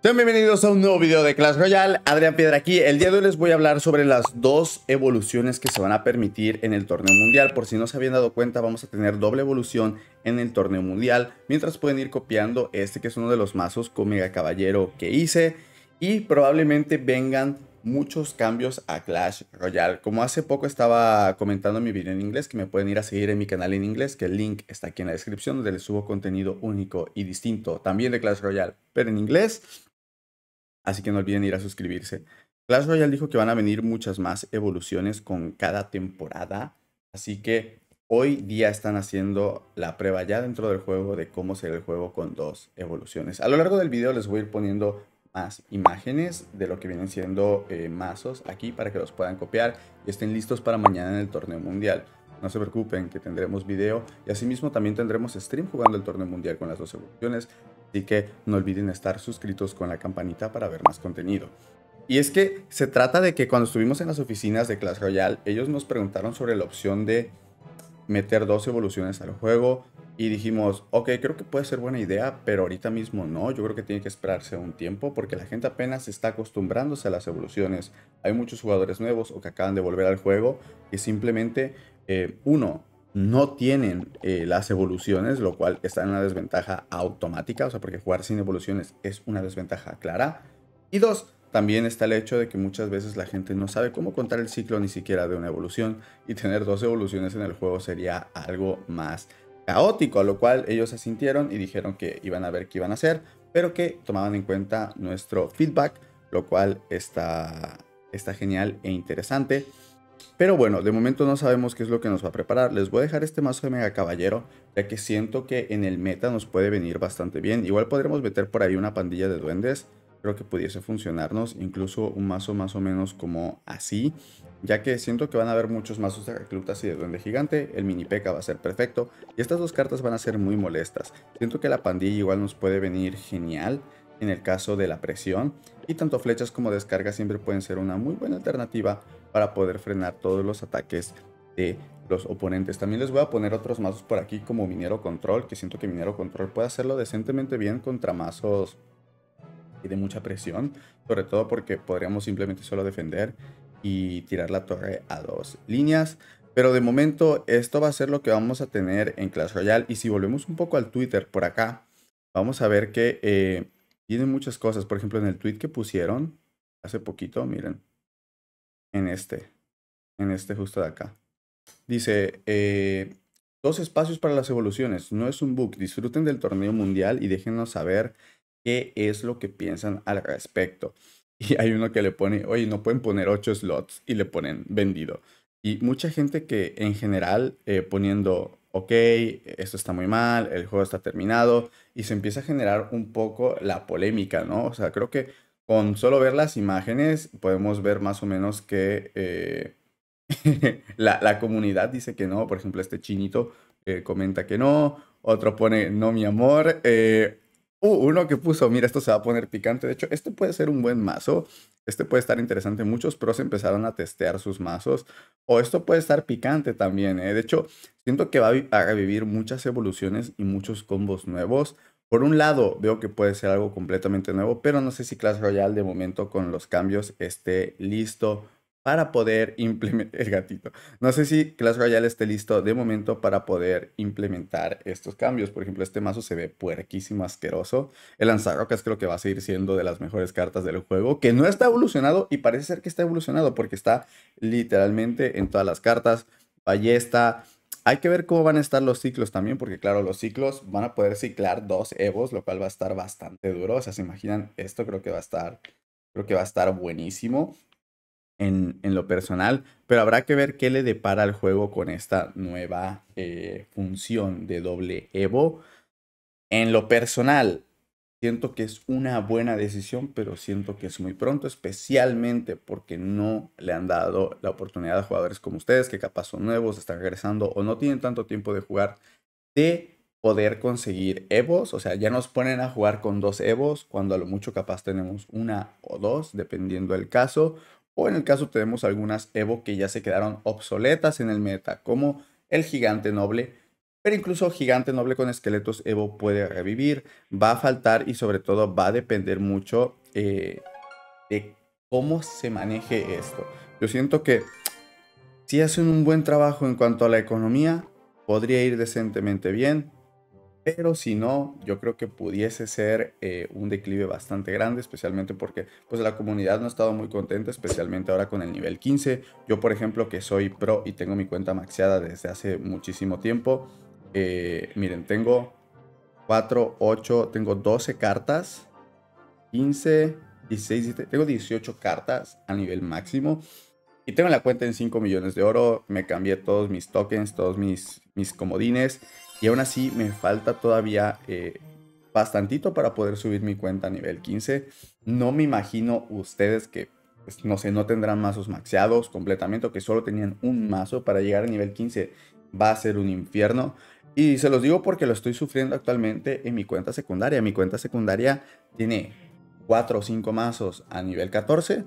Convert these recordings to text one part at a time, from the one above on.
Sean bienvenidos a un nuevo video de Clash Royale. Adrián Piedra aquí. El día de hoy les voy a hablar sobre las dos evoluciones que se van a permitir en el torneo mundial. Por si no se habían dado cuenta, vamos a tener doble evolución en el torneo mundial, mientras pueden ir copiando este que es uno de los mazos con Mega Caballero que hice, y probablemente vengan muchos cambios a Clash Royale. Como hace poco estaba comentando mi video en inglés, que me pueden ir a seguir en mi canal en inglés, que el link está aquí en la descripción, donde les subo contenido único y distinto, también de Clash Royale, pero en inglés. Así que no olviden ir a suscribirse. Clash Royale dijo que van a venir muchas más evoluciones con cada temporada. Así que hoy día están haciendo la prueba ya dentro del juego de cómo será el juego con dos evoluciones. A lo largo del video les voy a ir poniendo más imágenes de lo que vienen siendo mazos aquí para que los puedan copiar y estén listos para mañana en el torneo mundial. No se preocupen que tendremos video y asimismo también tendremos stream jugando el torneo mundial con las dos evoluciones. Así que no olviden estar suscritos con la campanita para ver más contenido. Y es que se trata de que cuando estuvimos en las oficinas de Clash Royale, ellos nos preguntaron sobre la opción de meter dos evoluciones al juego. Y dijimos, ok, creo que puede ser buena idea, pero ahorita mismo no. Yo creo que tiene que esperarse un tiempo porque la gente apenas está acostumbrándose a las evoluciones. Hay muchos jugadores nuevos o que acaban de volver al juego que simplemente, uno, no tienen las evoluciones, lo cual está en una desventaja automática, o sea, porque jugar sin evoluciones es una desventaja clara. Y dos, también está el hecho de que muchas veces la gente no sabe cómo contar el ciclo ni siquiera de una evolución, y tener dos evoluciones en el juego sería algo más caótico, a lo cual ellos asintieron y dijeron que iban a ver qué iban a hacer, pero que tomaban en cuenta nuestro feedback, lo cual está genial e interesante. Pero bueno, de momento no sabemos qué es lo que nos va a preparar. Les voy a dejar este mazo de Mega Caballero, ya que siento que en el meta nos puede venir bastante bien. Igual podremos meter por ahí una pandilla de duendes. Creo que pudiese funcionarnos, incluso un mazo más o menos como así, ya que siento que van a haber muchos mazos de reclutas y de duende gigante. El mini P.E.K.K.A va a ser perfecto y estas dos cartas van a ser muy molestas. Siento que la pandilla igual nos puede venir genial en el caso de la presión, y tanto flechas como descarga siempre pueden ser una muy buena alternativa para poder frenar todos los ataques de los oponentes. También les voy a poner otros mazos por aquí como Minero Control, que siento que Minero Control puede hacerlo decentemente bien contra mazos de mucha presión, sobre todo porque podríamos simplemente solo defender y tirar la torre a dos líneas. Pero de momento esto va a ser lo que vamos a tener en Clash Royale. Y si volvemos un poco al Twitter por acá, vamos a ver que tienen muchas cosas. Por ejemplo, en el tweet que pusieron hace poquito, miren, en este justo de acá. Dice, dos espacios para las evoluciones, no es un bug, disfruten del torneo mundial y déjenos saber qué es lo que piensan al respecto. Y hay uno que le pone, oye, no pueden poner 8 slots y le ponen vendido. Y mucha gente que en general poniendo, ok, esto está muy mal, el juego está terminado, y se empieza a generar un poco la polémica, ¿no? O sea, creo que con solo ver las imágenes podemos ver más o menos que la comunidad dice que no. Por ejemplo, este chinito comenta que no. Otro pone no, mi amor. Uno que puso, mira, esto se va a poner picante. De hecho, este puede ser un buen mazo. Este puede estar interesante. Muchos pros empezaron a testear sus mazos. O esto puede estar picante también. De hecho, siento que va a revivir muchas evoluciones y muchos combos nuevos. Por un lado, veo que puede ser algo completamente nuevo, pero no sé si Clash Royale de momento con los cambios esté listo para poder implementar el gatito. No sé si Clash Royale esté listo de momento para poder implementar estos cambios. Por ejemplo, este mazo se ve puerquísimo, asqueroso. El lanzarrocas creo que va a seguir siendo de las mejores cartas del juego, que no está evolucionado y parece ser que está evolucionado porque está literalmente en todas las cartas. Ballesta. Hay que ver cómo van a estar los ciclos también, porque claro, los ciclos van a poder ciclar dos Evos, lo cual va a estar bastante duro. O sea, se imaginan esto, creo que va a estar buenísimo en lo personal, pero habrá que ver qué le depara al juego con esta nueva función de doble Evo. En lo personal, siento que es una buena decisión, pero siento que es muy pronto, especialmente porque no le han dado la oportunidad a jugadores como ustedes, que capaz son nuevos, están regresando o no tienen tanto tiempo de jugar, de poder conseguir Evos. O sea, ya nos ponen a jugar con dos Evos, cuando a lo mucho capaz tenemos una o dos, dependiendo del caso. O en el caso tenemos algunas Evo que ya se quedaron obsoletas en el meta, como el Gigante Noble, Pero incluso gigante noble con esqueletos Evo puede revivir. Va a faltar y sobre todo va a depender mucho de cómo se maneje esto. Yo siento que si hacen un buen trabajo en cuanto a la economía, podría ir decentemente bien. Pero si no, yo creo que pudiese ser un declive bastante grande, especialmente porque pues la comunidad no ha estado muy contenta, especialmente ahora con el nivel 15. Yo, por ejemplo, que soy pro y tengo mi cuenta maxeada desde hace muchísimo tiempo. Miren, tengo 4, 8, tengo 12 cartas, 15, 16, 17, tengo 18 cartas a nivel máximo. Y tengo la cuenta en 5 millones de oro, me cambié todos mis tokens, todos mis comodines. Y aún así me falta todavía bastantito para poder subir mi cuenta a nivel 15. No me imagino ustedes que, pues, no sé, no tendrán mazos maxeados completamente o que solo tenían un mazo para llegar a nivel 15. Va a ser un infierno. Y se los digo porque lo estoy sufriendo actualmente en mi cuenta secundaria. Mi cuenta secundaria tiene 4 o 5 mazos a nivel 14.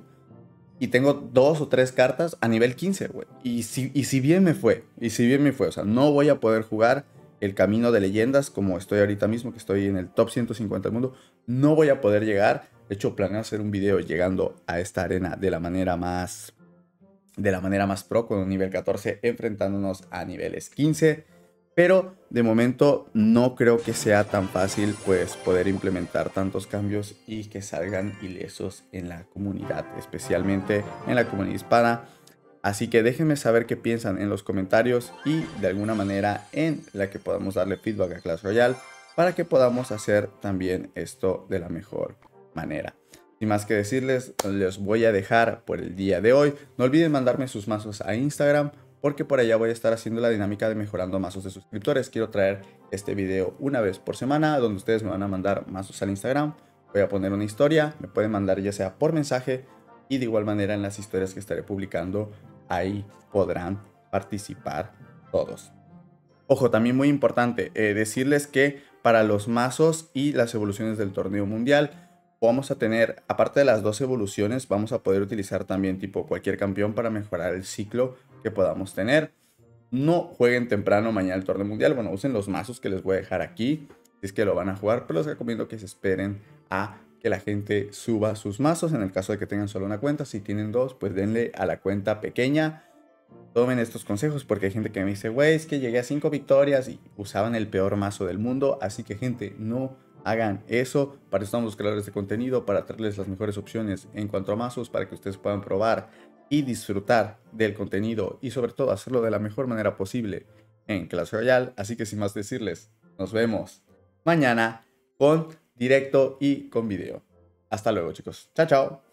Y tengo 2 o 3 cartas a nivel 15, güey. Y si bien me fue, o sea, no voy a poder jugar el camino de leyendas como estoy ahorita mismo, que estoy en el top 150 del mundo. No voy a poder llegar. De hecho, planeo hacer un video llegando a esta arena de la manera más pro, con un nivel 14, enfrentándonos a niveles 15. Pero de momento no creo que sea tan fácil pues poder implementar tantos cambios y que salgan ilesos en la comunidad, especialmente en la comunidad hispana. Así que déjenme saber qué piensan en los comentarios y de alguna manera en la que podamos darle feedback a Clash Royale para que podamos hacer también esto de la mejor manera. Sin más que decirles, les voy a dejar por el día de hoy. No olviden mandarme sus mazos a Instagram, porque por allá voy a estar haciendo la dinámica de mejorando mazos de suscriptores. Quiero traer este video una vez por semana, donde ustedes me van a mandar mazos al Instagram. Voy a poner una historia, me pueden mandar ya sea por mensaje, y de igual manera en las historias que estaré publicando, ahí podrán participar todos. Ojo, también muy importante, decirles que para los mazos y las evoluciones del torneo mundial, vamos a tener, aparte de las 2 evoluciones, vamos a poder utilizar también tipo cualquier campeón para mejorar el ciclo que podamos tener. No jueguen temprano mañana el torneo mundial. Bueno, usen los mazos que les voy a dejar aquí, si es que lo van a jugar, pero les recomiendo que se esperen a que la gente suba sus mazos. En el caso de que tengan solo una cuenta, si tienen 2, pues denle a la cuenta pequeña. Tomen estos consejos porque hay gente que me dice, güey, es que llegué a 5 victorias y usaban el peor mazo del mundo. Así que, gente, no hagan eso. Para eso estamos los creadores de contenido, para traerles las mejores opciones en cuanto a mazos, para que ustedes puedan probar y disfrutar del contenido y sobre todo hacerlo de la mejor manera posible en Clash Royale. Así que sin más decirles, nos vemos mañana con directo y con video. Hasta luego, chicos. Chao, chao.